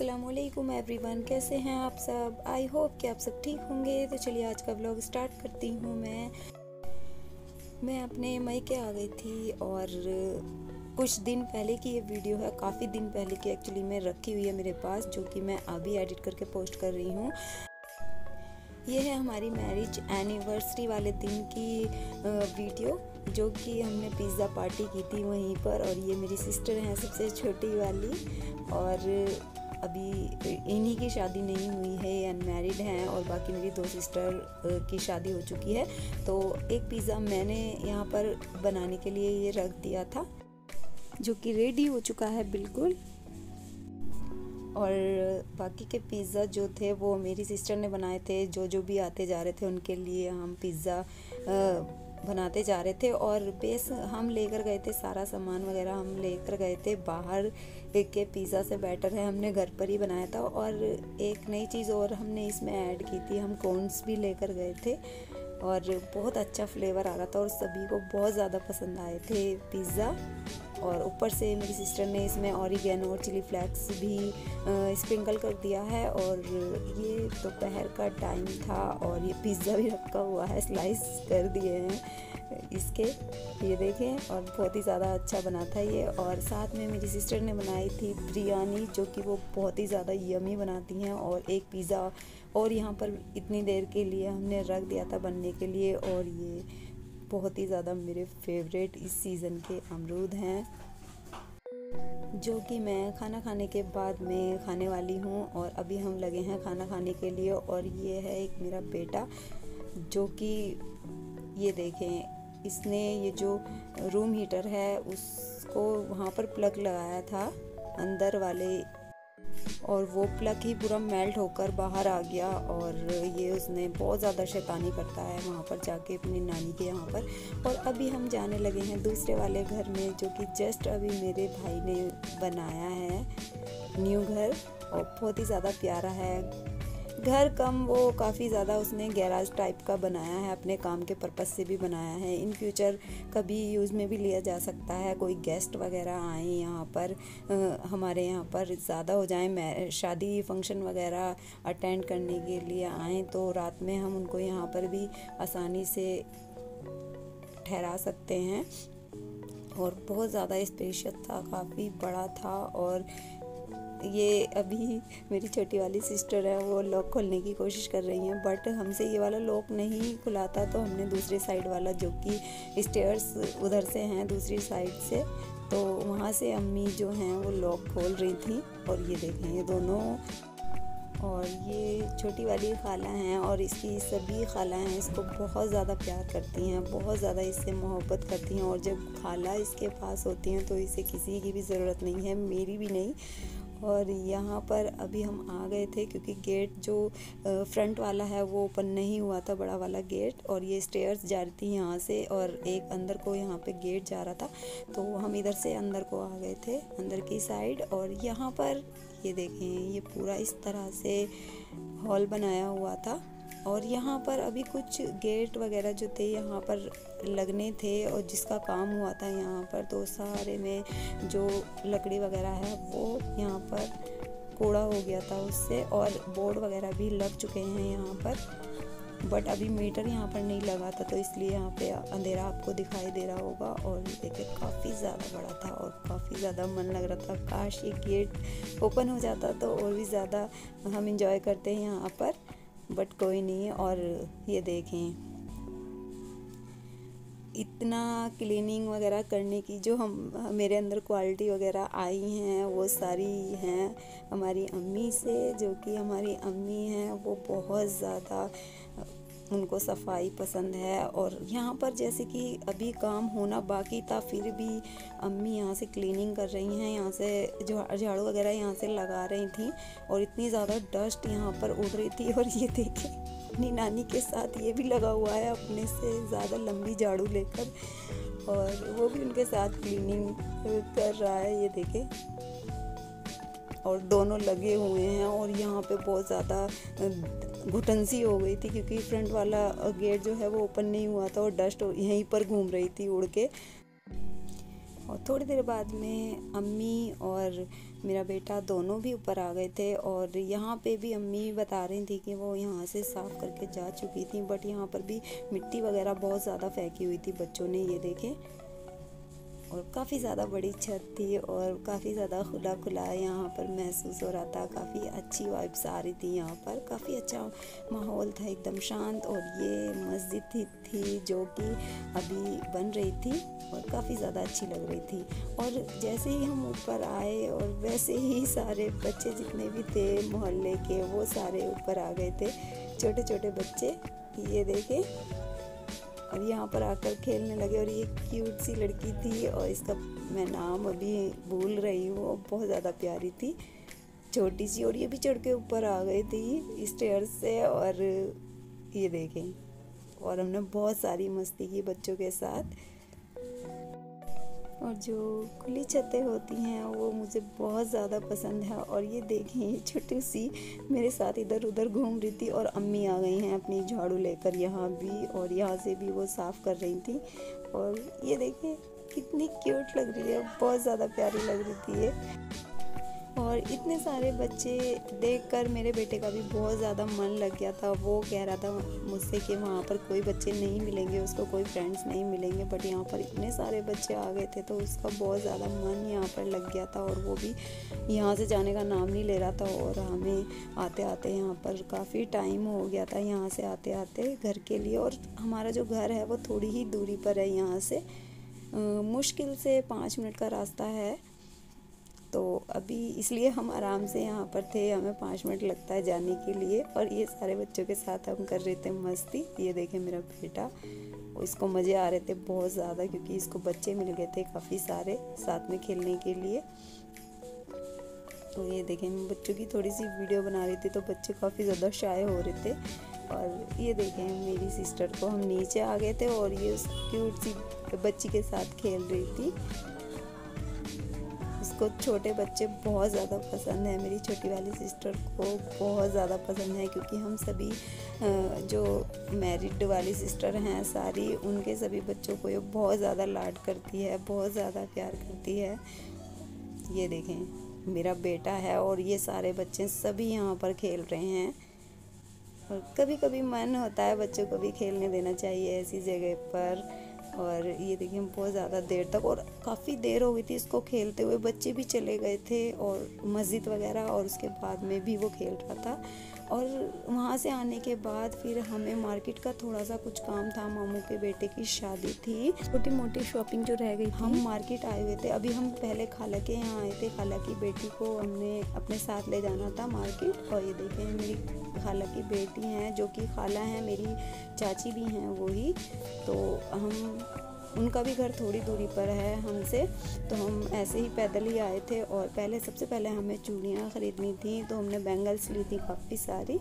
अस्सलामुअलैकुम एवरीवन, कैसे हैं आप सब। आई होप कि आप सब ठीक होंगे। तो चलिए आज का व्लॉग स्टार्ट करती हूँ। मैं अपने मायके आ गई थी और कुछ दिन पहले की ये वीडियो है, काफ़ी दिन पहले की एक्चुअली में रखी हुई है मेरे पास, जो कि मैं अभी एडिट करके पोस्ट कर रही हूँ। ये है हमारी मैरिज एनिवर्सरी वाले दिन की वीडियो, जो कि हमने पिज़्ज़ा पार्टी की थी वहीं पर। और ये मेरी सिस्टर हैं सबसे छोटी वाली, और अभी इन्हीं की शादी नहीं हुई है, ये अनमैरिड हैं, और बाकी मेरी दो सिस्टर की शादी हो चुकी है। तो एक पिज़्ज़ा मैंने यहाँ पर बनाने के लिए ये रख दिया था, जो कि रेडी हो चुका है बिल्कुल। और बाकी के पिज़्ज़ा जो थे वो मेरी सिस्टर ने बनाए थे। जो भी आते जा रहे थे उनके लिए हम पिज़्ज़ा बनाते जा रहे थे। और बेस हम लेकर गए थे, सारा सामान वगैरह हम लेकर गए थे। बाहर के पिज़्ज़ा से बेटर है हमने घर पर ही बनाया था। और एक नई चीज़ और हमने इसमें ऐड की थी, हम कॉर्न्स भी लेकर गए थे और बहुत अच्छा फ्लेवर आ रहा था और सभी को बहुत ज़्यादा पसंद आए थे पिज़्ज़ा। और ऊपर से मेरी सिस्टर ने इसमें ऑरिगेनो और चिली फ्लेक्स भी स्प्रिंकल कर दिया है। और ये दोपहर का टाइम था और ये पिज़्ज़ा भी रखा हुआ है, स्लाइस कर दिए हैं इसके, ये देखें। और बहुत ही ज़्यादा अच्छा बना था ये। और साथ में मेरी सिस्टर ने बनाई थी बिरयानी, जो कि वो बहुत ही ज़्यादा यमी बनाती हैं। और एक पिज़्ज़ा और यहाँ पर इतनी देर के लिए हमने रख दिया था बनने के लिए। और ये बहुत ही ज़्यादा मेरे फेवरेट इस सीज़न के अमरूद हैं, जो कि मैं खाना खाने के बाद में खाने वाली हूँ। और अभी हम लगे हैं खाना खाने के लिए। और ये है एक मेरा बेटा, जो कि ये देखें, इसने ये जो रूम हीटर है उसको वहाँ पर प्लग लगाया था अंदर वाले, और वो प्लग ही पूरा मेल्ट होकर बाहर आ गया। और ये उसने बहुत ज़्यादा शैतानी करता है वहाँ पर जाके अपनी नानी के यहाँ पर। और अभी हम जाने लगे हैं दूसरे वाले घर में, जो कि जस्ट अभी मेरे भाई ने बनाया है न्यू घर, और बहुत ही ज़्यादा प्यारा है घर। कम वो काफ़ी ज़्यादा उसने गैराज टाइप का बनाया है, अपने काम के पर्पस से भी बनाया है। इन फ्यूचर कभी यूज़ में भी लिया जा सकता है। कोई गेस्ट वगैरह आए यहाँ पर, हमारे यहाँ पर ज़्यादा हो जाए, शादी फंक्शन वगैरह अटेंड करने के लिए आए, तो रात में हम उनको यहाँ पर भी आसानी से ठहरा सकते हैं। और बहुत ज़्यादा स्पेशियस था, काफ़ी बड़ा था। और ये अभी मेरी छोटी वाली सिस्टर है, वो लॉक खोलने की कोशिश कर रही हैं, बट हमसे ये वाला लॉक नहीं खुलाता। तो हमने दूसरे साइड वाला, जो कि स्टेयर्स उधर से हैं दूसरी साइड से, तो वहाँ से अम्मी जो हैं वो लॉक खोल रही थी। और ये देखें ये दोनों, और ये छोटी वाली खाला हैं, और इसकी सभी खाला हैं इसको बहुत ज़्यादा प्यार करती हैं, बहुत ज़्यादा इससे मोहब्बत करती हैं। और जब खाला इसके पास होती हैं तो इसे किसी की भी ज़रूरत नहीं है, मेरी भी नहीं। और यहाँ पर अभी हम आ गए थे, क्योंकि गेट जो फ्रंट वाला है वो ओपन नहीं हुआ था, बड़ा वाला गेट। और ये स्टेयर्स जा रही थी यहाँ से, और एक अंदर को यहाँ पे गेट जा रहा था, तो हम इधर से अंदर को आ गए थे, अंदर की साइड। और यहाँ पर ये देखें, ये पूरा इस तरह से हॉल बनाया हुआ था। और यहाँ पर अभी कुछ गेट वगैरह जो थे यहाँ पर लगने थे, और जिसका काम हुआ था यहाँ पर, तो सारे में जो लकड़ी वगैरह है वो यहाँ पर कूड़ा हो गया था उससे। और बोर्ड वगैरह भी लग चुके हैं यहाँ पर, बट अभी मीटर यहाँ पर नहीं लगा था, तो इसलिए यहाँ पे अंधेरा आपको दिखाई दे रहा होगा। और देखिए काफ़ी ज़्यादा बड़ा था और काफ़ी ज़्यादा मन लग रहा था। काश ये गेट ओपन हो जाता तो और भी ज़्यादा हम इंजॉय करते हैं यहाँ पर, बट कोई नहीं। और ये देखें, इतना क्लीनिंग वगैरह करने की जो मेरे अंदर क्वालिटी वगैरह आई हैं, वो सारी हैं हमारी अम्मी से। जो कि हमारी अम्मी हैं वो बहुत ज़्यादा, उनको सफाई पसंद है। और यहाँ पर जैसे कि अभी काम होना बाकी था, फिर भी अम्मी यहाँ से क्लीनिंग कर रही हैं, यहाँ से जो झाड़ू वगैरह यहाँ से लगा रही थी। और इतनी ज़्यादा डस्ट यहाँ पर उड़ रही थी। और ये देखें, अपनी नानी के साथ ये भी लगा हुआ है अपने से ज़्यादा लंबी झाड़ू लेकर, और वो भी उनके साथ क्लीनिंग कर रहा है, ये देखें। और दोनों लगे हुए हैं। और यहाँ पे बहुत ज़्यादा घुटन सी हो गई थी, क्योंकि फ्रंट वाला गेट जो है वो ओपन नहीं हुआ था, और डस्ट यहीं पर घूम रही थी उड़ के। और थोड़ी देर बाद में अम्मी और मेरा बेटा दोनों भी ऊपर आ गए थे। और यहाँ पे भी अम्मी बता रही थी कि वो यहाँ से साफ़ करके जा चुकी थी, बट यहाँ पर भी मिट्टी वगैरह बहुत ज़्यादा फेंकी हुई थी बच्चों ने, ये देखें। और काफ़ी ज़्यादा बड़ी छत थी और काफ़ी ज़्यादा खुला खुला यहाँ पर महसूस हो रहा था। काफ़ी अच्छी वाइब्स आ रही थी यहाँ पर, काफ़ी अच्छा माहौल था, एकदम शांत। और ये मस्जिद थी जो कि अभी बन रही थी और काफ़ी ज़्यादा अच्छी लग रही थी। और जैसे ही हम ऊपर आए और वैसे ही सारे बच्चे जितने भी थे मोहल्ले के, वो सारे ऊपर आ गए थे, छोटे छोटे बच्चे, ये देखें। और यहाँ पर आकर खेलने लगे। और ये क्यूट सी लड़की थी और इसका मैं नाम अभी भूल रही हूँ, बहुत ज़्यादा प्यारी थी, छोटी सी। और ये भी चढ़ के ऊपर आ गई थी स्टेयर्स से, और ये देखें। और हमने बहुत सारी मस्ती की बच्चों के साथ। और जो खुली छतें होती हैं वो मुझे बहुत ज़्यादा पसंद है। और ये देखें, ये छोटी सी मेरे साथ इधर उधर घूम रही थी। और अम्मी आ गई हैं अपनी झाड़ू लेकर यहाँ भी, और यहाँ से भी वो साफ़ कर रही थी। और ये देखें कितनी क्यूट लग रही है, बहुत ज़्यादा प्यारी लग रही थी ये। और इतने सारे बच्चे देखकर मेरे बेटे का भी बहुत ज़्यादा मन लग गया था। वो कह रहा था मुझसे कि वहाँ पर कोई बच्चे नहीं मिलेंगे, उसको कोई फ्रेंड्स नहीं मिलेंगे, बट यहाँ पर इतने सारे बच्चे आ गए थे तो उसका बहुत ज़्यादा मन यहाँ पर लग गया था। और वो भी यहाँ से जाने का नाम नहीं ले रहा था। और हमें आते आते यहाँ पर काफ़ी टाइम हो गया था, यहाँ से आते आते घर के लिए। और हमारा जो घर है वो थोड़ी ही दूरी पर है यहाँ से, मुश्किल से 5 मिनट का रास्ता है। तो अभी इसलिए हम आराम से यहाँ पर थे, हमें 5 मिनट लगता है जाने के लिए। और ये सारे बच्चों के साथ हम कर रहे थे मस्ती। ये देखें मेरा बेटा, इसको मज़े आ रहे थे बहुत ज़्यादा, क्योंकि इसको बच्चे मिल गए थे काफ़ी सारे साथ में खेलने के लिए। तो ये देखें, मैं बच्चों की थोड़ी सी वीडियो बना रही थी तो बच्चे काफ़ी ज़्यादा शाय हो रहे थे। और ये देखें मेरी सिस्टर को, हम नीचे आ गए थे और ये उस क्यूट सी बच्ची के साथ खेल रही थी। उसको छोटे बच्चे बहुत ज़्यादा पसंद है, मेरी छोटी वाली सिस्टर को बहुत ज़्यादा पसंद है, क्योंकि हम सभी जो मैरिड वाली सिस्टर हैं सारी, उनके सभी बच्चों को ये बहुत ज़्यादा लाड करती है, बहुत ज़्यादा प्यार करती है। ये देखें मेरा बेटा है और ये सारे बच्चे सभी यहाँ पर खेल रहे हैं। और कभी कभी मन होता है बच्चों को भी खेलने देना चाहिए ऐसी जगह पर। और ये देखिए हम बहुत ज़्यादा देर तक, और काफ़ी देर हो गई थी इसको खेलते हुए, बच्चे भी चले गए थे और मस्जिद वगैरह, और उसके बाद में भी वो खेल रहा था। और वहाँ से आने के बाद फिर हमें मार्केट का थोड़ा सा कुछ काम था, मामू के बेटे की शादी थी, छोटी मोटी शॉपिंग जो रह गई थी। हम मार्केट आए हुए थे, अभी हम पहले खाला के यहाँ आए थे, खाला की बेटी को हमने अपने साथ ले जाना था मार्केट। और ये देखें मेरी खाला की बेटी हैं, जो कि खाला हैं मेरी चाची भी हैं वो ही। तो हम, उनका भी घर थोड़ी दूरी पर है हमसे, तो हम ऐसे ही पैदल ही आए थे। और सबसे पहले हमें चूड़ियाँ ख़रीदनी थी, तो हमने बैंगल्स ली थी काफ़ी सारी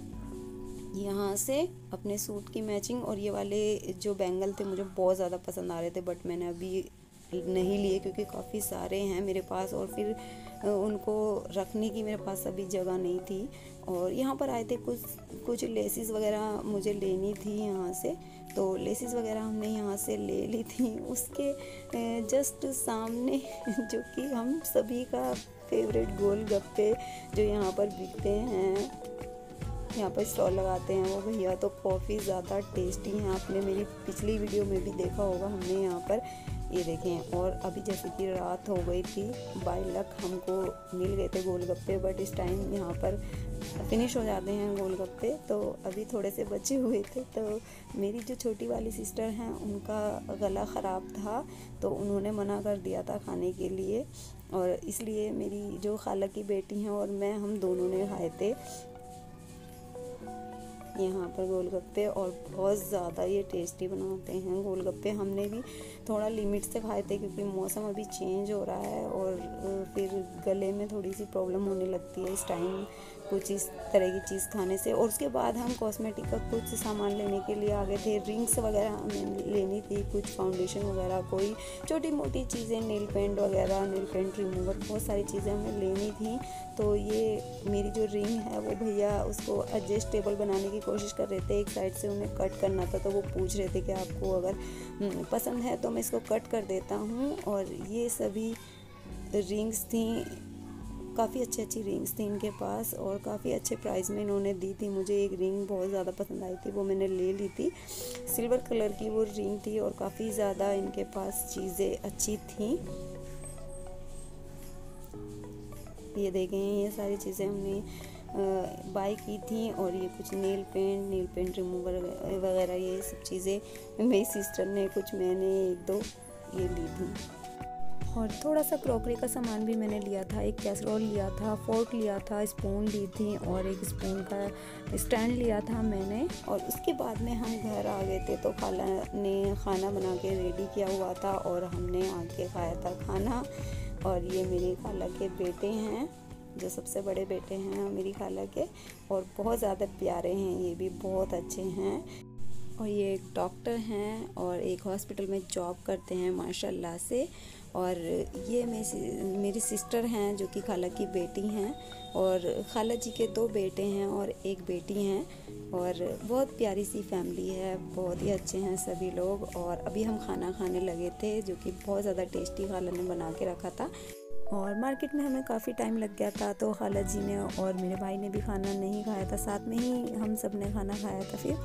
यहाँ से अपने सूट की मैचिंग। और ये वाले जो बैंगल थे मुझे बहुत ज़्यादा पसंद आ रहे थे, बट मैंने अभी नहीं लिए क्योंकि काफ़ी सारे हैं मेरे पास, और फिर उनको रखने की मेरे पास अभी जगह नहीं थी। और यहाँ पर आए थे, कुछ लेसिस वगैरह मुझे लेनी थी यहाँ से, तो लेसिस वगैरह हमने यहाँ से ले ली थी। उसके जस्ट सामने जो कि हम सभी का फेवरेट गोलगप्पे जो यहाँ पर बिकते हैं, यहाँ पर स्टॉल लगाते हैं वो भैया, तो काफ़ी ज़्यादा टेस्टी हैं। आपने मेरी पिछली वीडियो में भी देखा होगा, हमने यहाँ पर ये देखें। और अभी जैसे कि रात हो गई थी, बाय लक हमको मिल गए थे गोलगप्पे, बट इस टाइम यहाँ पर फिनिश हो जाते हैं गोलगप्पे, तो अभी थोड़े से बचे हुए थे। तो मेरी जो छोटी वाली सिस्टर हैं उनका गला ख़राब था, तो उन्होंने मना कर दिया था खाने के लिए, और इसलिए मेरी जो खाला की बेटी हैं और मैं, हम दोनों ने खाए थे यहाँ पर गोलगप्पे। और बहुत ज़्यादा ये टेस्टी बनाते हैं गोलगप्पे। हमने भी थोड़ा लिमिट से खाए थे क्योंकि मौसम अभी चेंज हो रहा है और फिर गले में थोड़ी सी प्रॉब्लम होने लगती है इस टाइम कुछ इस तरह की चीज़ खाने से। और उसके बाद हम कॉस्मेटिक का कुछ सामान लेने के लिए आ गए थे। रिंग्स वगैरह हमें लेनी थी, कुछ फाउंडेशन वगैरह, कोई छोटी मोटी चीज़ें, नेल पेंट वगैरह, नेल पेंट रिमूवर, बहुत सारी चीज़ें हमें लेनी थी। तो ये मेरी जो रिंग है वो भैया उसको एडजस्टेबल बनाने की कोशिश कर रहे थे। एक साइड से उन्हें कट करना था, तो वो पूछ रहे थे कि आपको अगर पसंद है तो मैं इसको कट कर देता हूँ। और ये सभी रिंग्स थी, काफ़ी अच्छी रिंग्स थी इनके पास और काफ़ी अच्छे प्राइस में इन्होंने दी थी। मुझे एक रिंग बहुत ज़्यादा पसंद आई थी, वो मैंने ले ली थी। सिल्वर कलर की वो रिंग थी और काफ़ी ज़्यादा इनके पास चीज़ें अच्छी थी। ये देखें, ये सारी चीज़ें हमने बाय की थी। और ये कुछ नेल पेंट रिमूवर वगैरह, ये सब चीज़ें मेरी सिस्टर ने कुछ, मैंने एक दो ये ली थी। और थोड़ा सा क्रॉकरी का सामान भी मैंने लिया था। एक कैसरोल लिया था, फोर्क लिया था, स्पून ली थी और एक स्पून का स्टैंड लिया था मैंने। और उसके बाद में हम घर आ गए थे, तो खाला ने खाना बना के रेडी किया हुआ था और हमने आके खाया था खाना। और ये मेरी खाला के बेटे हैं, जो सबसे बड़े बेटे हैं मेरी खाला के, और बहुत ज़्यादा प्यारे हैं, ये भी बहुत अच्छे हैं। और ये एक डॉक्टर हैं और एक हॉस्पिटल में जॉब करते हैं माशाल्लाह से। और ये मेरी सिस्टर हैं जो कि खाला की बेटी हैं, और खाला जी के 2 बेटे हैं और एक बेटी हैं। और बहुत प्यारी सी फैमिली है, बहुत ही अच्छे हैं सभी लोग। और अभी हम खाना खाने लगे थे, जो कि बहुत ज़्यादा टेस्टी खाला ने बना के रखा था। और मार्केट में हमें काफ़ी टाइम लग गया था, तो खाला जी ने और मेरे भाई ने भी खाना नहीं खाया था, साथ में ही हम सब ने खाना खाया था।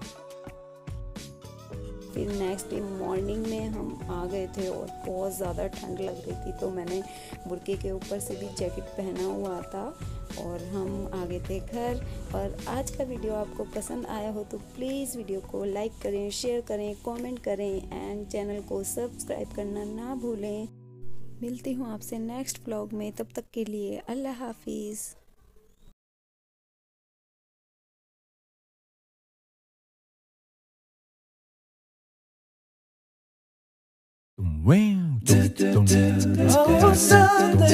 फिर नेक्स्ट डे मॉर्निंग में हम आ गए थे और बहुत ज़्यादा ठंड लग रही थी, तो मैंने बुर्के के ऊपर से भी जैकेट पहना हुआ था और हम आ गए थे घर। और आज का वीडियो आपको पसंद आया हो तो प्लीज़ वीडियो को लाइक करें, शेयर करें, कमेंट करें एंड चैनल को सब्सक्राइब करना ना भूलें। मिलती हूँ आपसे नेक्स्ट व्लॉग में, तब तक के लिए अल्लाह हाफिज़। Oh, Sunday.